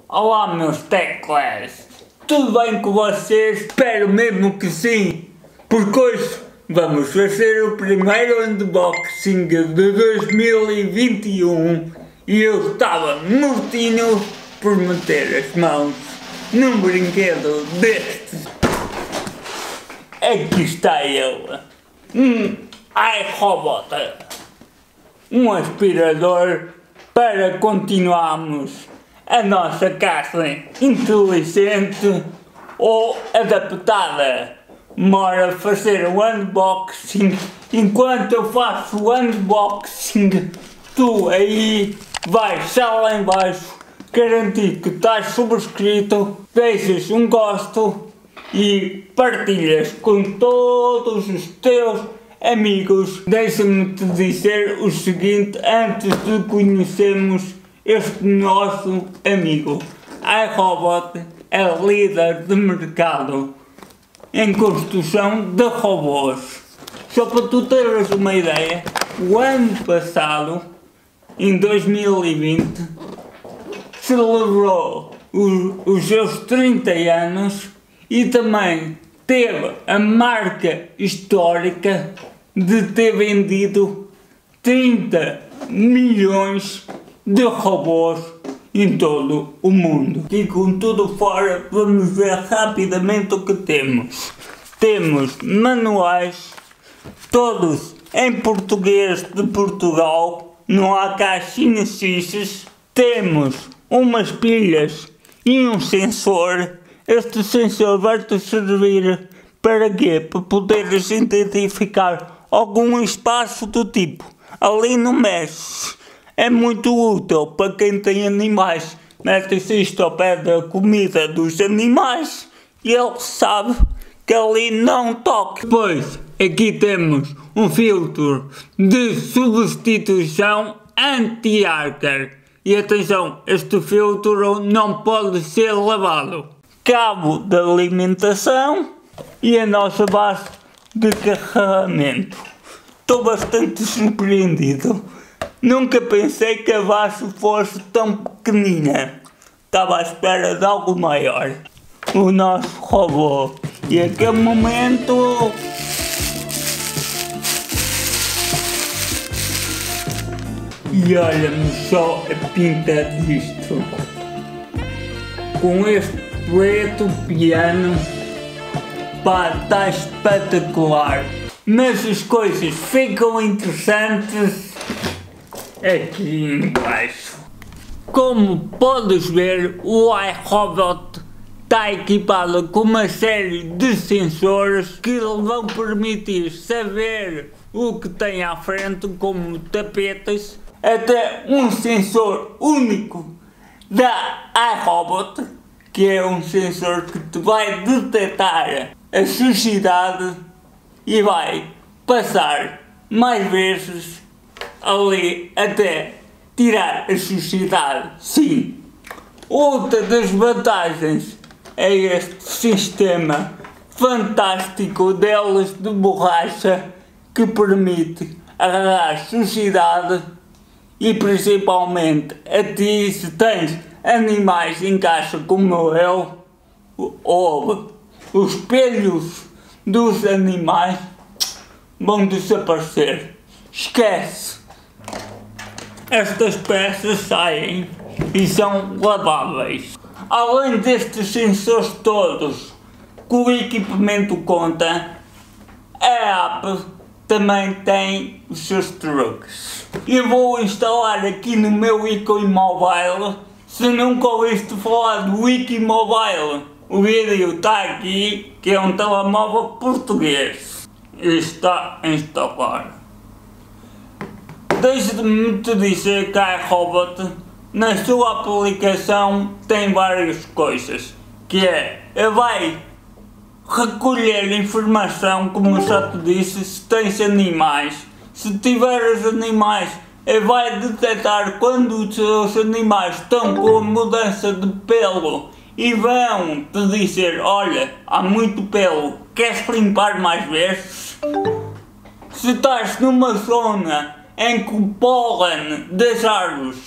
Olá meus teclas, tudo bem com vocês? Espero mesmo que sim, porque hoje vamos fazer o primeiro unboxing de 2021 e eu estava mortinho por meter as mãos num brinquedo destes. Aqui está ele, um iRobot, um aspirador para continuarmos a nossa casa inteligente ou adaptada. Bora fazer o unboxing. Enquanto eu faço o unboxing, tu aí vais lá em baixo garantir que estás subscrito, deixas um gosto e partilhas com todos os teus amigos. Deixa-me te dizer o seguinte antes de conhecermos este nosso amigo. iRobot é líder de mercado em construção de robôs. Só para tu teres uma ideia, o ano passado, em 2020, celebrou os seus 30 anos e também teve a marca histórica de ter vendido 30 milhões de robôs em todo o mundo. E com tudo fora, vamos ver rapidamente o que temos. Temos manuais, todos em português de Portugal, não há caixinhas fixas. Temos umas pilhas e um sensor. Este sensor vai-te servir para quê? Para poderes identificar algum espaço do tipo ali não mexe. É muito útil para quem tem animais. Mete-se isto ao pé da comida dos animais e ele sabe que ali não toca. Depois, aqui temos um filtro de substituição anti-arca. E atenção, este filtro não pode ser lavado. Cabo de alimentação e a nossa base de carregamento. Estou bastante surpreendido. Nunca pensei que a base fosse tão pequenina. Estava à espera de algo maior. O nosso robô. E a aquele momento... E olha-me só a pinta disto. Com este preto piano. Pá, está espetacular. Mas as coisas ficam interessantes aqui embaixo. Como podes ver, o iRobot está equipado com uma série de sensores que lhe vão permitir saber o que tem à frente, como tapetes, até um sensor único da iRobot, que é um sensor que te vai detectar a sujidade e vai passar mais vezes ali até tirar a sujidade. Sim, outra das vantagens é este sistema fantástico delas de borracha que permite agarrar sujidade e principalmente a ti, se tens animais em casa como eu, ou os espelhos dos animais vão desaparecer. Esquece. Estas peças saem e são laváveis. Além destes sensores todos que o equipamento conta, a app também tem os seus truques. Eu vou instalar aqui no meu Wikimobile. Se nunca ouviste falar do Wikimobile, o vídeo está aqui, que é um telemóvel português. Está a instalar. Deixa-me te dizer que a iRobot, na sua aplicação, tem várias coisas. Que é, vai recolher informação, como eu já te disse, se tens animais. Se tiveres animais, vai detectar quando os seus animais estão com mudança de pelo e vão te dizer, olha, há muito pelo, queres limpar mais vezes? Se estás numa zona em que o pólen das árvores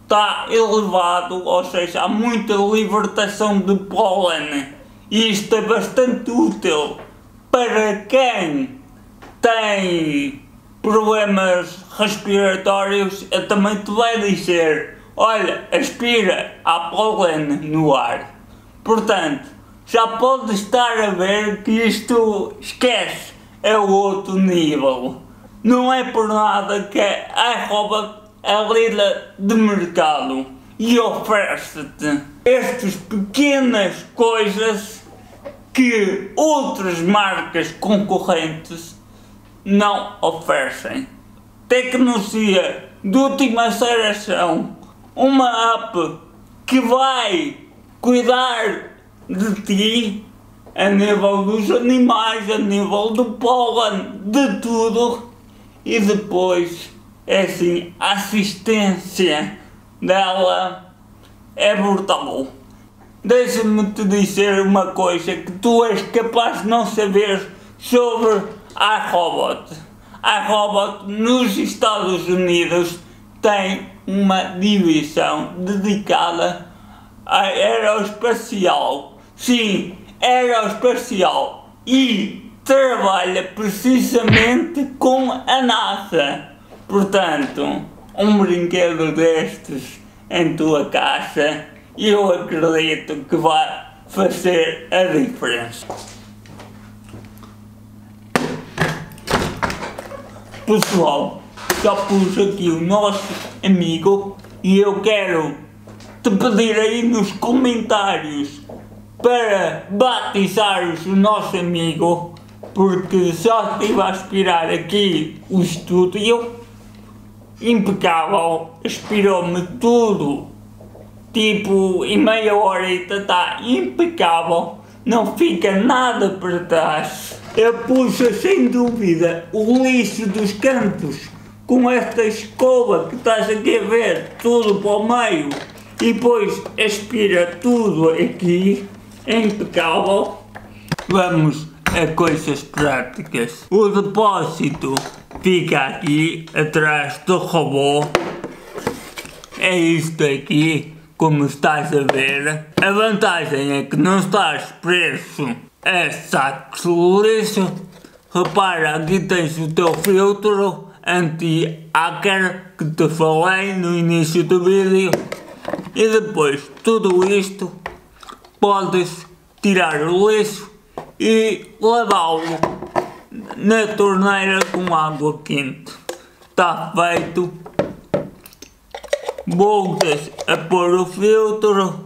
está elevado, ou seja, há muita libertação de pólen. E isto é bastante útil para quem tem problemas respiratórios. Eu também te vai dizer, olha, aspira, há pólen no ar. Portanto, já pode estar a ver que isto, esquece, é outro nível. Não é por nada que a iRobot é líder de mercado e oferece-te estas pequenas coisas que outras marcas concorrentes não oferecem. Tecnologia de última geração, uma app que vai cuidar de ti a nível dos animais, a nível do pólen, de tudo. E depois, é assim, a assistência dela é brutal. Deixa-me te dizer uma coisa que tu és capaz de não saber sobre a iRobot. A iRobot nos Estados Unidos tem uma divisão dedicada a aeroespacial. Sim, aeroespacial. E trabalha precisamente com a NASA. Portanto, um brinquedo destes em tua casa, eu acredito que vai fazer a diferença. Pessoal, já pus aqui o nosso amigo e eu quero te pedir aí nos comentários para batizares o nosso amigo, porque só estive a aspirar aqui o estúdio, impecável, aspirou-me tudo, tipo em meia horita, está impecável, não fica nada para trás. Eu puxo sem dúvida o lixo dos cantos com esta escova que estás aqui a ver, tudo para o meio, e depois aspira tudo aqui, impecável. Vamos a coisas práticas. O depósito fica aqui atrás do robô, é isto aqui, como estás a ver. A vantagem é que não estás preso a sacos de lixo. Repara, aqui tens o teu filtro anti-hacker que te falei no início do vídeo. E depois tudo isto podes tirar o lixo e lavá-lo na torneira com água quente. Está feito. Voltas a pôr o filtro,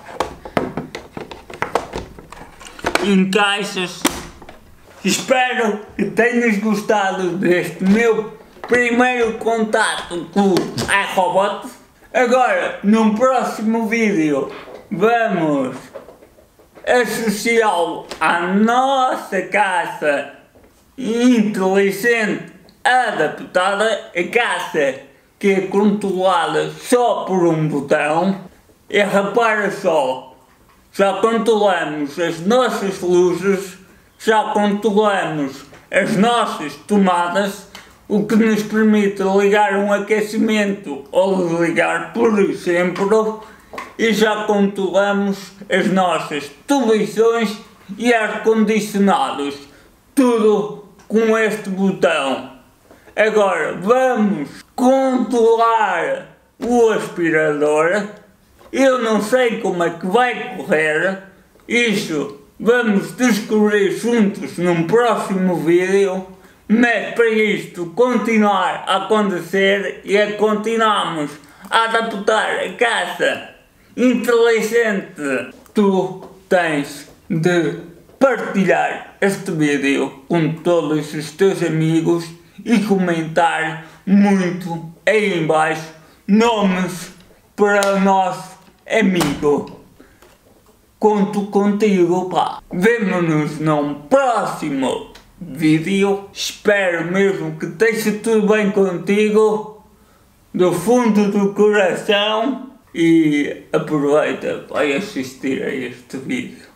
encaixas. Espero que tenhas gostado deste meu primeiro contato com a iRobot. Agora, num próximo vídeo, vamos associá-lo à nossa casa inteligente adaptada, a casa que é controlada só por um botão. E repara só, já controlamos as nossas luzes, já controlamos as nossas tomadas, o que nos permite ligar um aquecimento ou desligar por exemplo, e já controlamos as nossas televisões e ar-condicionados, tudo com este botão. Agora vamos controlar o aspirador. Eu não sei como é que vai correr, isso vamos descobrir juntos num próximo vídeo, mas para isto continuar a acontecer e a continuarmos a adaptar a casa inteligente, tu tens de partilhar este vídeo com todos os teus amigos e comentar muito aí em baixo nomes para o nosso amigo. Conto contigo, pá. Vemo-nos num próximo vídeo. Espero mesmo que esteja tudo bem contigo, do fundo do coração, e aproveita para assistir a este vídeo.